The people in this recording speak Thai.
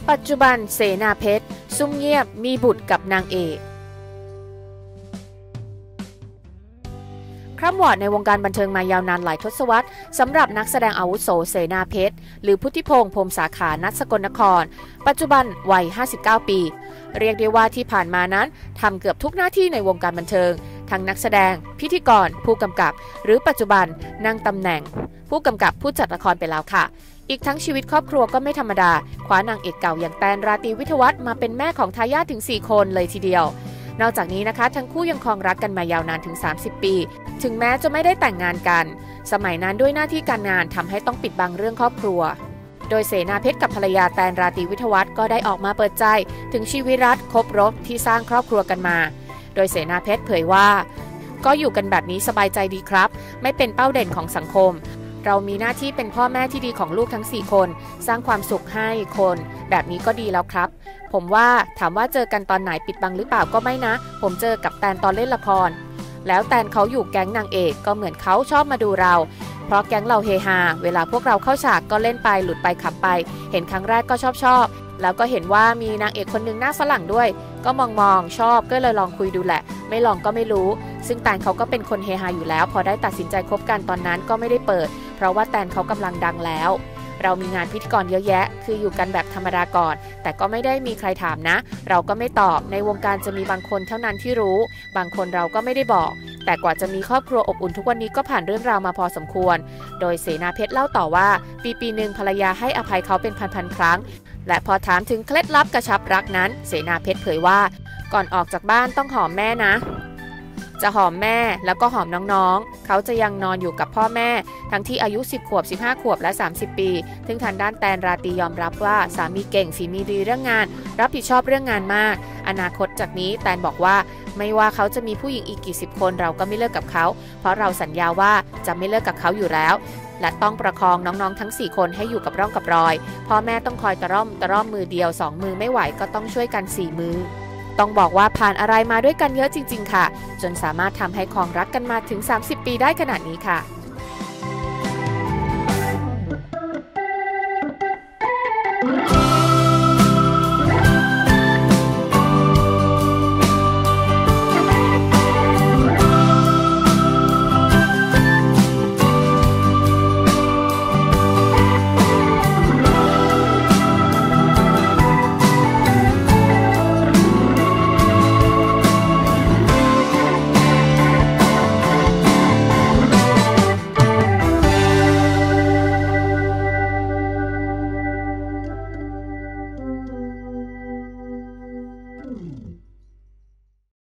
ปัจจุบันเสนาเพชรซุ่มเงียบมีบุตรกับนางเอกคร่ำวอดในวงการบันเทิงมายาวนานหลายทศวรรษสำหรับนักแสดงอาวุโสเสนาเพชรหรือพุทธิพงษ์พรหมสาขานัทสกลนครปัจจุบันวัย59 ปีเรียกได้ว่าที่ผ่านมานั้นทำเกือบทุกหน้าที่ในวงการบันเทิงทั้งนักแสดงพิธีกรผู้กำกับหรือปัจจุบันนั่งตำแหน่งผู้กำกับผู้จัดละครไปแล้วค่ะอีกทั้งชีวิตครอบครัวก็ไม่ธรรมดาคว้านางเอกเก่าอย่างแตนราตรีวิทยวัฒน์มาเป็นแม่ของทายาทถึง4 คนเลยทีเดียวนอกจากนี้นะคะทั้งคู่ยังครองรักกันมายาวนานถึง30 ปีถึงแม้จะไม่ได้แต่งงานกันสมัยนั้นด้วยหน้าที่การงานทำให้ต้องปิดบังเรื่องครอบครัวโดยเสนาเพชรกับภรรยาแตนราตรีวิทยวัฒน์ก็ได้ออกมาเปิดใจถึงชีวิตรักคบรบที่สร้างครอบครัวกันมาโดยเสนาเพชรเผยว่าก็อยู่กันแบบนี้สบายใจดีครับไม่เป็นเป้าเด่นของสังคมเรามีหน้าที่เป็นพ่อแม่ที่ดีของลูกทั้ง4 คนสร้างความสุขให้คนแบบนี้ก็ดีแล้วครับผมว่าถามว่าเจอกันตอนไหนปิดบังหรือเปล่าก็ไม่นะผมเจอกับแตนตอนเล่นละครแล้วแตนเขาอยู่แก๊งนางเอกก็เหมือนเขาชอบมาดูเราเพราะแก๊งเราเฮฮาเวลาพวกเราเข้าฉากก็เล่นไปหลุดไปขำไปเห็นครั้งแรกก็ชอบแล้วก็เห็นว่ามีนางเอกคนนึงหน้าฝรั่งด้วยก็มองชอบก็เลยลองคุยดูแหละไม่ลองก็ไม่รู้ซึ่งแตนเขาก็เป็นคนเฮฮาอยู่แล้วพอได้ตัดสินใจคบกันตอนนั้นก็ไม่ได้เปิดเพราะว่าแตนเขากำลังดังแล้วเรามีงานพิธีกรเยอะแยะคืออยู่กันแบบธรรมดาก่อนแต่ก็ไม่ได้มีใครถามนะเราก็ไม่ตอบในวงการจะมีบางคนเท่านั้นที่รู้บางคนเราก็ไม่ได้บอกแต่กว่าจะมีครอบครัวอบอุ่นทุกวันนี้ก็ผ่านเรื่องราวมาพอสมควรโดยเสนาเพชรเล่าต่อว่าปีหนึ่งภรรยาให้อภัยเขาเป็นพันครั้งและพอถามถึงเคล็ดลับกระชับรักนั้นเสนาเพชรเผยว่าก่อนออกจากบ้านต้องหอมแม่นะจะหอมแม่แล้วก็หอมน้องๆเขาจะยังนอนอยู่กับพ่อแม่ทั้งที่อายุ10 ขวบ15 ขวบและ30 ปีซึ่งทางด้านแตนราตรียอมรับว่าสามีเก่งฝีมือดีเรื่องงานรับผิดชอบเรื่องงานมากอนาคตจากนี้แตนบอกว่าไม่ว่าเขาจะมีผู้หญิงอีกกี่10 คนเราก็ไม่เลิกกับเขาเพราะเราสัญญาว่าจะไม่เลิกกับเขาอยู่แล้วและต้องประคองน้องๆทั้ง4 คนให้อยู่กับร่องกับรอยพ่อแม่ต้องคอยตะร่อมมือเดียว2 มือไม่ไหวก็ต้องช่วยกัน4 มือต้องบอกว่าผ่านอะไรมาด้วยกันเยอะจริงๆค่ะจนสามารถทำให้ครองรักกันมาถึง30 ปีได้ขนาดนี้ค่ะ